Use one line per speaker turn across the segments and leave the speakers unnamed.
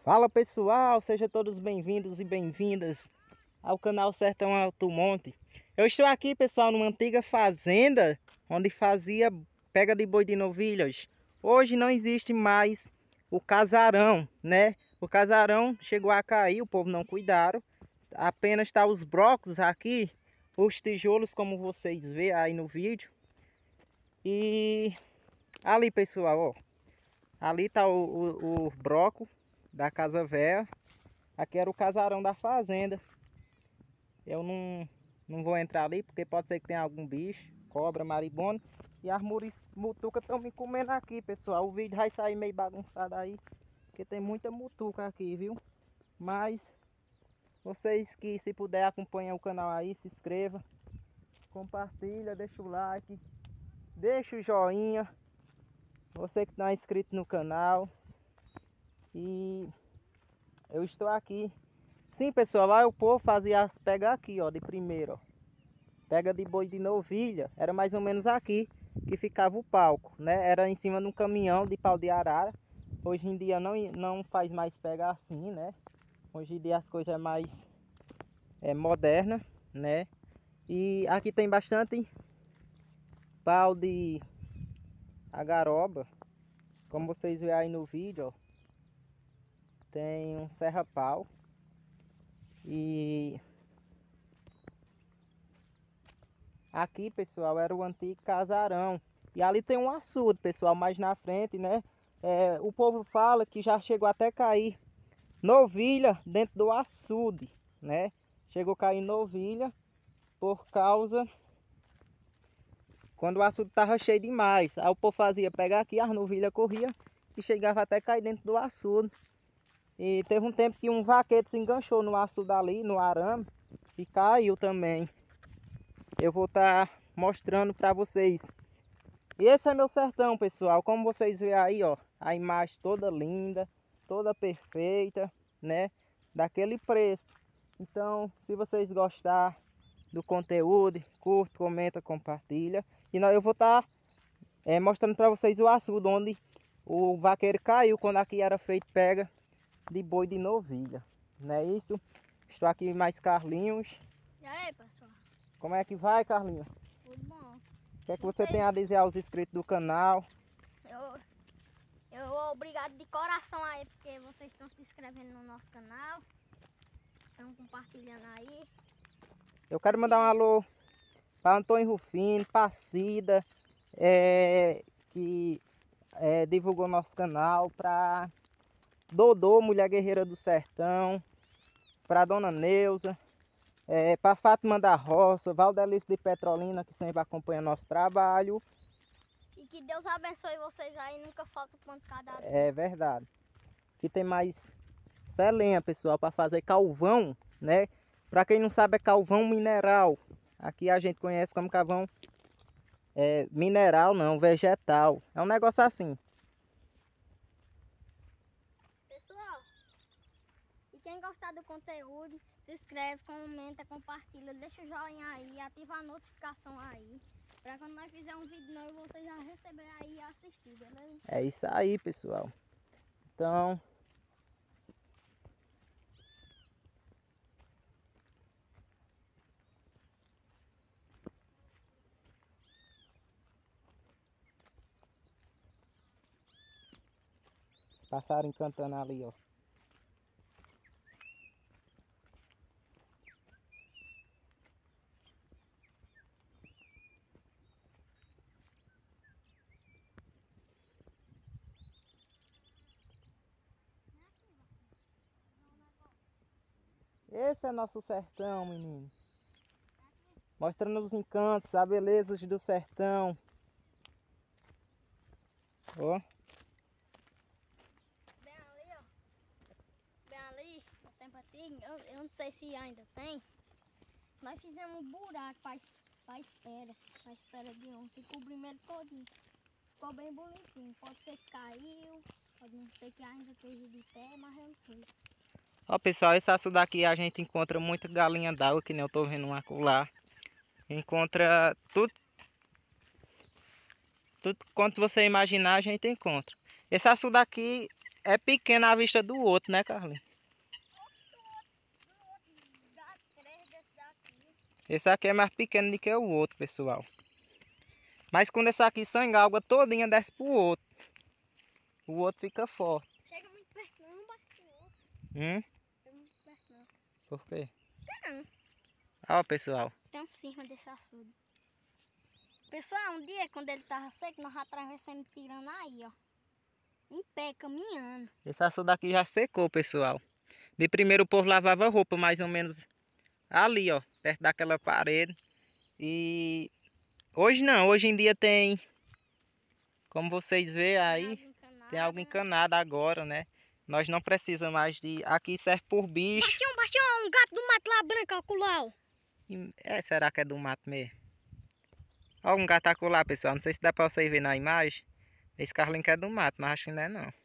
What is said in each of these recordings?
Fala pessoal, sejam todos bem-vindos e bem-vindas ao canal Sertão Alto Monte. Eu estou aqui, pessoal, numa antiga fazenda onde fazia pega de boi de novilhas. Hoje não existe mais o casarão, né? O casarão chegou a cair, o povo não cuidaram. Apenas está os brocos aqui, os tijolos, como vocês veem aí no vídeo. E ali, pessoal, ó, ali está o broco da casa velha. Aqui era o casarão da fazenda. Eu não vou entrar ali porque pode ser que tenha algum bicho, cobra, marimbondo. E as mutucas estão me comendo aqui, pessoal. O vídeo vai sair meio bagunçado aí, porque tem muita mutuca aqui, viu? Mas vocês que se puder acompanhar o canal aí, se inscreva, compartilha, deixa o like, deixa o joinha. Você que não é inscrito no canal. E eu estou aqui. Sim, pessoal, lá o povo fazia as pegas aqui, ó, de primeiro, ó. Pega de boi de novilha, era mais ou menos aqui que ficava o palco, né? Era em cima de um caminhão de pau de arara. Hoje em dia não faz mais pega assim, né? Hoje em dia as coisas é mais moderna, né? E aqui tem bastante pau de agaroba, como vocês veem aí no vídeo, ó. Tem um serra-pau. E aqui, pessoal, era o antigo casarão. E ali tem um açude, pessoal, mais na frente, né? O povo fala que já chegou até cair novilha dentro do açude, né? Chegou a cair novilha por causa... Quando o açude estava cheio demais. Aí o povo fazia pegar aqui, as novilhas corriam e chegava até cair dentro do açude. E teve um tempo que um vaqueiro se enganchou no açude ali, no arame, e caiu também. Eu vou estar mostrando para vocês. E esse é meu sertão, pessoal. Como vocês veem aí, ó, a imagem toda linda, toda perfeita, né? Daquele preço. Então, se vocês gostar do conteúdo, curta, comenta, compartilha. E eu vou estar mostrando para vocês o açude onde o vaqueiro caiu quando aqui era feito pega de boi de novilha. Não é isso? Estou aqui mais Carlinhos.
E aí, pessoal?
Como é que vai, Carlinhos?
Tudo bom?
O que é que você tem a dizer aos inscritos do canal?
Eu obrigado de coração aí, porque vocês estão se inscrevendo no nosso canal. Estão compartilhando aí.
Eu quero mandar um alô para Antônio Rufino, para Cida, que divulgou nosso canal, para Dodô, Mulher Guerreira do Sertão, para Dona Neuza, para Fátima da Roça, Valdelice de Petrolina, que sempre acompanha nosso trabalho.
E que Deus abençoe vocês aí, nunca falta o pão de cada dia.
É verdade. Aqui tem mais lenha, pessoal, para fazer calvão, né? Para quem não sabe, é calvão mineral. Aqui a gente conhece como carvão mineral, não, vegetal. É um negócio assim.
Pessoal, e quem gostar do conteúdo, se inscreve, comenta, compartilha, deixa o joinha aí, ativa a notificação aí. Para quando nós fizer um vídeo novo, você já receber aí e assistir, beleza?
É isso aí, pessoal. Então... Os passarinhos cantando ali, ó. Esse é nosso sertão, menino. Mostrando os encantos, as belezas do sertão. Ó.
Bem ali, ó. Bem ali, no tempo antigo, eu não sei se ainda tem. Nós fizemos um buraco para espera de onça e cobrimos ele todinho. Ficou bem bonitinho. Pode ser que caiu, pode não ser que ainda esteja de pé, mas eu não sei.
Ó, pessoal, esse açude aqui a gente encontra muita galinha d'água, que nem eu tô vendo uma colar. Encontra tudo quanto você imaginar, a gente encontra. Esse açude aqui é pequeno à vista do outro, né, Carlinhos? Esse aqui é mais pequeno do que o outro, pessoal. Mas quando esse aqui sangra, a água todinha desce pro outro. O outro fica forte.
Chega muito perto não, bate no outro. Chega muito perto não.
Por quê?
Não.
Ó, pessoal.
Tem um cima desse açude. Pessoal, um dia quando ele tava seco, nós atravessamos tirando aí, ó. Em pé, caminhando.
Esse açude aqui já secou, pessoal. De primeiro o povo lavava roupa mais ou menos ali, ó. Perto daquela parede. E hoje não, hoje em dia tem, como vocês veem aí, tem algo encanado agora, né? Nós não precisamos mais de... Aqui serve por bicho.
Baixão, um gato do mato lá branco, acolá.
Será que é do mato mesmo? Ó, um gato acolá, pessoal. Não sei se dá pra vocês verem na imagem. Esse Carlinhos que é do mato, mas acho que não é não.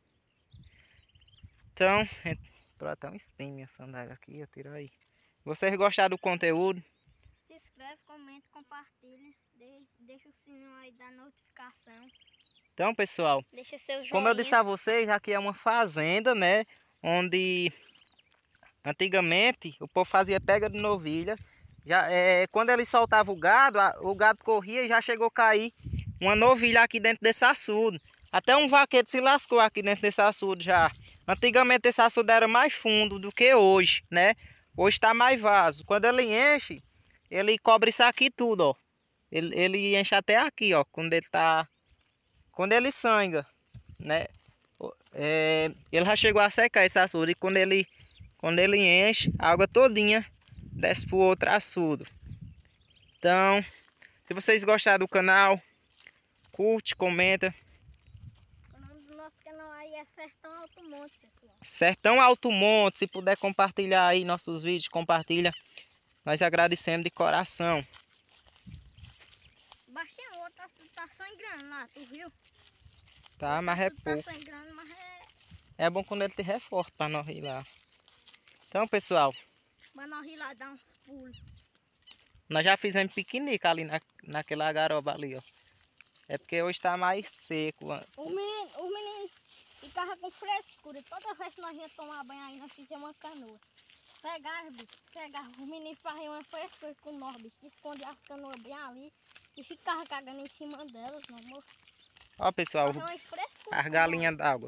Então, entrou até um espinho minha sandália aqui, eu tiro aí. Vocês gostaram do conteúdo?
Se inscreve, comenta, compartilha. Deixa o sininho aí da notificação.
Então, pessoal,
Deixa seu joinha.
como eu disse a vocês, aqui é uma fazenda, né? Onde antigamente o povo fazia pega de novilha. Quando ele soltava o gado corria e já chegou a cair uma novilha aqui dentro desse açude. Até um vaqueiro se lascou aqui dentro desse açude já. Antigamente esse açude era mais fundo do que hoje, né? Hoje está mais vaso. Quando ele enche, ele cobre isso aqui tudo, ó. Ele enche até aqui, ó. Quando ele sangra, né? Ele já chegou a secar esse açude. E quando ele enche, a água todinha desce pro outro açude. Então, se vocês gostaram do canal, curte, comenta.
O nome do nosso canal aí é Sertão Alto Monte, pessoal.
Sertão Alto Monte, se puder compartilhar aí nossos vídeos, compartilha. Nós agradecemos de coração.
Baixinho, o outro tá sangrando lá, tu viu?
Tá, mas é pouco.
Tá sangrando, mas
É bom quando ele tiver forte para nós ir lá. Então, pessoal,
mas nós ir lá dar uns pulos.
nós já fizemos piquenique ali naquela garoba ali, ó. É porque hoje tá mais seco.
O menino ficava com frescura. Toda vez que nós íamos tomar banho aí, nós fizemos uma canoa. Pegava. O menino fazia uma frescura com nós, bicho. Escondia as canoas bem ali e ficava cagando em cima delas, meu amor.
Ó, pessoal, as galinhas d'água.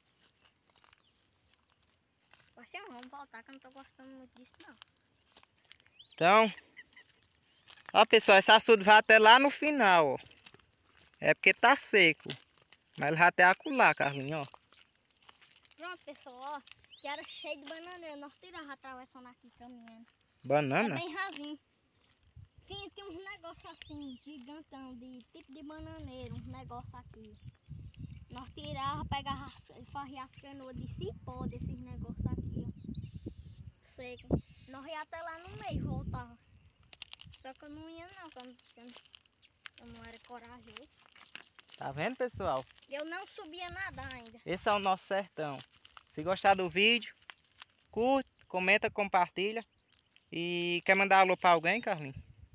Baixinho, vamos voltar que eu não tô gostando muito disso, não.
Então, ó, pessoal, esse açude vai até lá no final, ó. É porque tá seco. Mas ele vai até acolá, Carlinhos, ó.
Pronto, pessoal, ó. Que era cheio de bananeira. Nós tiramos atravessando aqui caminhando.
Banana?
É bem rasinho. Tinha uns negócios assim, gigantão, tipo de bananeira, uns negócios aqui. Nós tirava, pegava, fazia as canoas de cipó desses negócios aqui, ó. Seco. Nós ia até lá no meio, voltava. Só que eu não ia não, eu não era corajoso.
Tá vendo, pessoal?
Eu não subia nada ainda.
Esse é o nosso sertão. Se gostar do vídeo, curte, comenta, compartilha. E quer mandar alô pra alguém, Carlinhos?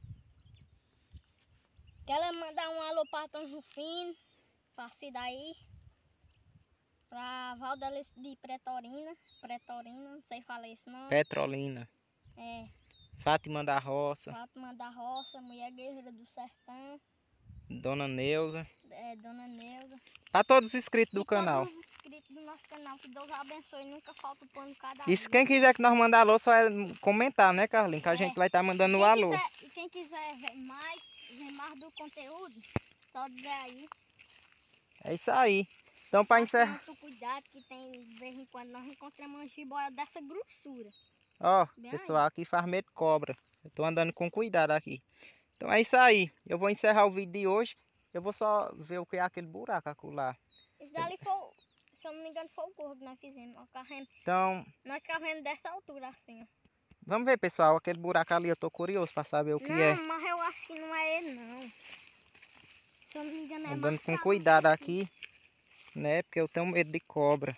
Quero mandar um alô para Tom Rufino, pra Cidaí, pra Valdelice de Pretorina, não sei falar esse nome.
Petrolina.
É.
Fátima da Roça.
Fátima da Roça, mulher guerreira do sertão.
Dona Neuza.
Dona Neuza.
Pra todos os inscritos do
E
canal.
todos os inscritos do nosso canal, que Deus abençoe, nunca falta o pão cada
E se quem quiser que nós mandar alô, só é comentar, né, Carlinhos? Que a gente vai estar mandando o alô.
Quem quiser ver mais do conteúdo, só dizer aí.
É isso aí. Então, para encerrar...
Muito cuidado, que tem, de vez em quando, nós encontramos uma jiboia dessa grossura.
Ó,
Bem
pessoal,
aí.
aqui faz medo de cobra. Eu tô andando com cuidado aqui. Então é isso aí. Eu vou encerrar o vídeo de hoje. Eu vou só ver o que é aquele buraco acolá.
Esse dali foi, se eu não me engano, foi o corpo que nós fizemos.
Então...
Nós cavemos dessa altura assim, ó.
Vamos ver, pessoal, aquele buraco ali. Eu tô curioso para saber o que é.
Não, mas eu acho que não é ele, não. Se eu não me engano, é
andando com cuidado aqui, né? Porque eu tenho medo de cobra.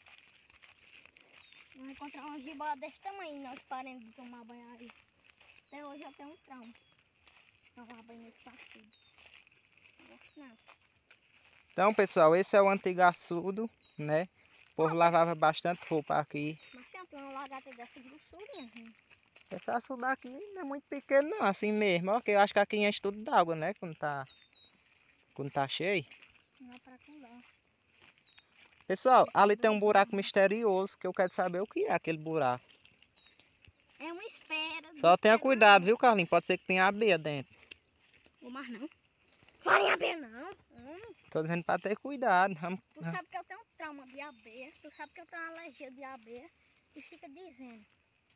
Nós encontramos uma jiboia desse tamanho, nós paramos de tomar banho aí. Até hoje eu tenho um trauma. Tomar banho nesse açude. Não gosto não.
Então, pessoal, esse é o antigo açude, né? O povo lavava bastante roupa aqui.
Mas tem uma lagarta dessa grossurinha.
Esse açude aqui não é muito pequeno não, assim mesmo. Ó, que eu acho que aqui enche tudo d'água, né? Quando tá cheio.
Não é pra cuidar.
Pessoal, ali tem um buraco misterioso que eu quero saber o que é aquele buraco.
É uma esfera.
Só tenha cuidado, viu, Carlinhos? Pode ser que tenha abelha dentro.
Ou mais não. Vai abelha não.
Tô dizendo pra ter cuidado.
Tu sabe que eu tenho um trauma de abelha. Tu sabe que eu tenho uma alergia de abelha. E fica dizendo.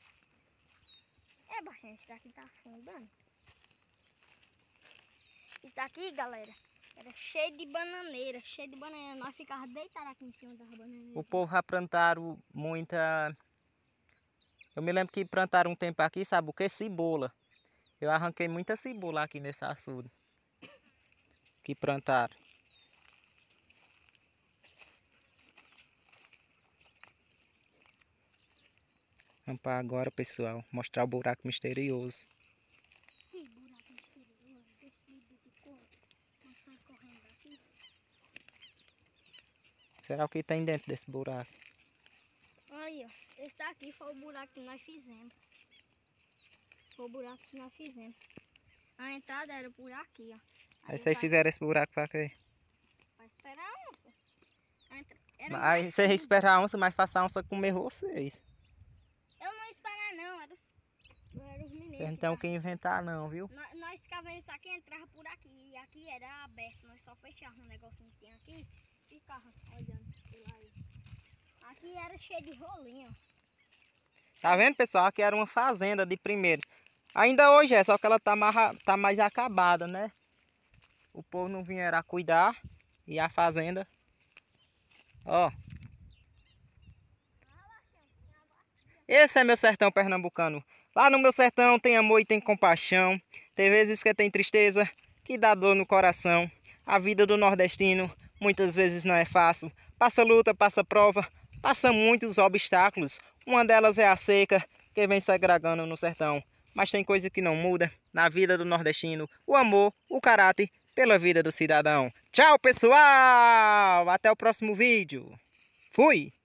É, baixinho, isso daqui tá afundando. Isso daqui, galera, era cheio de bananeira. Cheio de bananeira. Nós ficávamos deitados aqui em cima das bananeiras.
O povo já plantaram muita... Eu me lembro que plantaram um tempo aqui, sabe o que? Cebola. Eu arranquei muita cebola aqui nesse açude. Que plantaram. Vamos para agora, pessoal, mostrar o buraco misterioso.
Que buraco misterioso. Deixa eu ver de cor. Não sai correndo daqui.
Será o que tem dentro desse buraco?
Aí, ó. Esse daqui foi o buraco que nós fizemos. Foi o buraco que nós fizemos. A entrada era por aqui, ó.
Aí vocês fizeram esse buraco para quê?
Pra esperar a onça.
Aí vocês esperam a onça, mas faça a onça comer vocês.
Eu não esperava não, era os meninos.
Vocês não tem o que inventar não, viu?
Nós ficávamos isso aqui, entrava por aqui. E aqui era aberto, nós só fechávamos um negocinho que tinha aqui. E ficava olhando por aí. Aqui era cheio de rolinho.
Tá vendo, pessoal? Aqui era uma fazenda de primeiro. Ainda hoje é, só que ela tá mais acabada, né? O povo não vinha era cuidar. E a fazenda... Ó. Esse é meu sertão pernambucano. Lá no meu sertão tem amor e tem compaixão. Tem vezes que tem tristeza, que dá dor no coração. A vida do nordestino muitas vezes não é fácil. Passa luta, passa prova, passa muitos obstáculos. Uma delas é a seca, que vem se agregando no sertão. Mas tem coisa que não muda na vida do nordestino. O amor, o caráter pela vida do cidadão. Tchau, pessoal! Até o próximo vídeo. Fui!